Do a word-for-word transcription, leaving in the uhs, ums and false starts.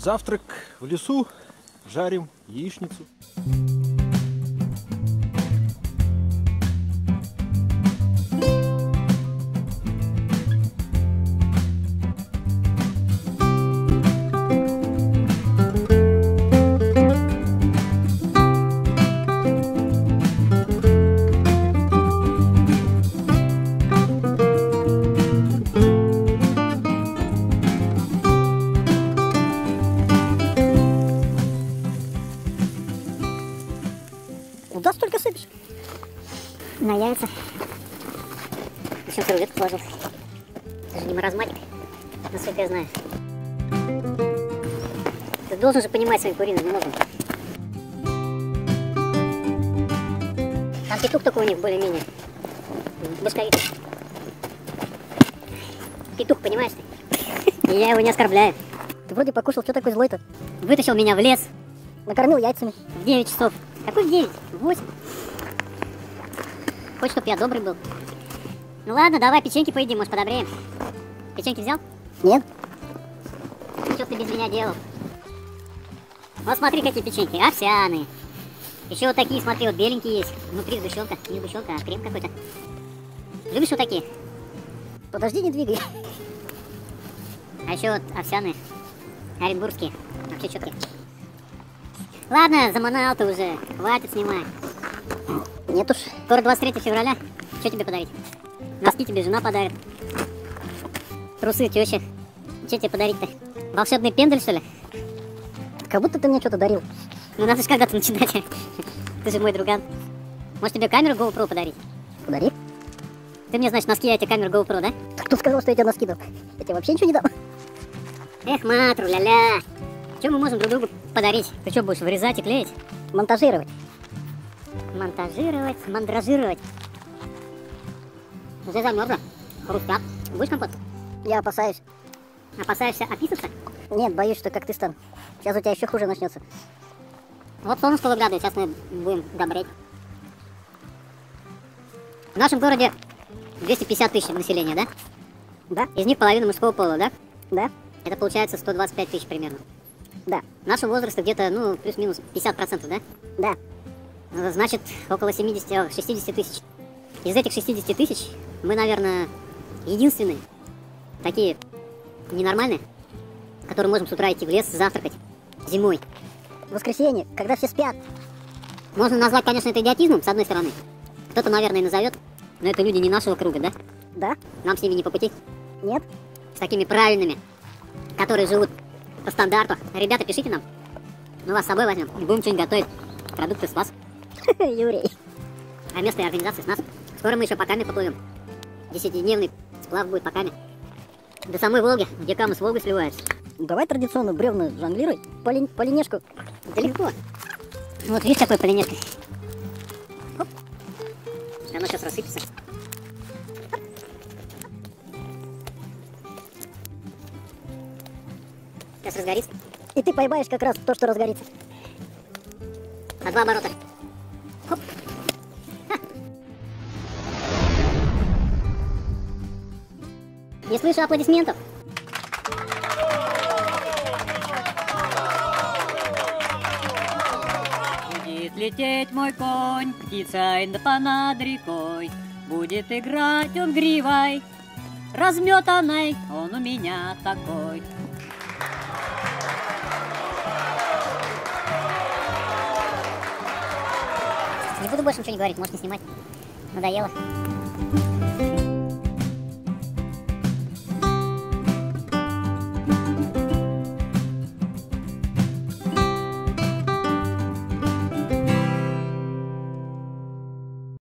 Завтрак в лесу, жарим яичницу. Куда столько сыпешь? На яйца. Еще кругляшку положил. Это же не маразматик, насколько я знаю. Ты должен же понимать своим куриным мозгом. Там петух только у них более-менее. Башковит. Петух, понимаешь ты? И я его не оскорбляю. Ты вроде покушал, что такой злой-то? Вытащил меня в лес. Накормил яйцами. В девять часов. Какой в девять? В восемь. Хочешь, чтоб я добрый был? Ну ладно, давай печеньки поедим, может подобреем. Печеньки взял? Нет. Что ты без меня делал? Вот смотри, какие печеньки. Овсяные. Еще вот такие, смотри, вот беленькие есть. Внутри сгущенка. Не сгущенка, а крем какой-то. Любишь вот такие? Подожди, не двигай. А еще вот овсяные. Оренбургские. Вообще четкие. Ладно, заманал ты уже. Хватит снимать. Нет уж. Скоро двадцать третьего февраля. Что тебе подарить? Носки тебе жена подарит. Трусы теща. Что тебе подарить-то? Волшебный пендель, что ли? Как будто ты мне что-то дарил. Ну надо же когда-то начинать. Ты же мой друган. Может тебе камеру GoPro подарить? Подари. Ты мне, значит, носки, я тебе камеру GoPro, да? Кто сказал, что я тебе носки дам? Я тебе вообще ничего не дам. Эх, матру, ля-ля. Что мы можем друг другу подарить? Ты что, будешь вырезать и клеить? Монтажировать. Монтажировать, мандражировать. Уже замерзла. Хрустят. Будешь компот? Я опасаюсь. Опасаешься описаться? Нет, боюсь, что как ты стану. Сейчас у тебя еще хуже начнется. Вот солнышко выглядывает, сейчас мы будем добреть. В нашем городе двести пятьдесят тысяч населения, да? Да. Из них половина мужского пола, да? Да. Это получается сто двадцать пять тысяч примерно. Да. Нашего возраста где-то, ну, плюс-минус пятьдесят процентов, да? Да. Значит, около семидесяти-шестидесяти тысяч. Из этих шестидесяти тысяч мы, наверное, единственные такие ненормальные, которые можем с утра идти в лес завтракать зимой. В воскресенье, когда все спят. Можно назвать, конечно, это идиотизмом, с одной стороны. Кто-то, наверное, назовет, но это люди не нашего круга, да? Да. Нам с ними не по пути. Нет. С такими правильными, которые живут по стандарту. Ребята, пишите нам. Мы вас с собой возьмем и будем что-нибудь готовить. Продукты с вас. Юрий. А местные организации с нас. Скоро мы еще по Каме поплывем. Десятидневный сплав будет по Каме. До самой Волги, где Кама с Волгой сливается. Давай традиционно бревна жонглируй. Поли... Полинежку. Далеко. Вот видишь, какой полинежка. Хоп. Оно сейчас рассыпется. Сейчас разгорится. И ты поймаешь как раз то, что разгорится. А два оборота. Хоп. Ха. Не слышу аплодисментов. Будет лететь мой конь, птица инда над рекой. Будет играть он гривой, разметанной, он у меня такой. Не буду больше ничего не говорить, может не снимать. Надоело.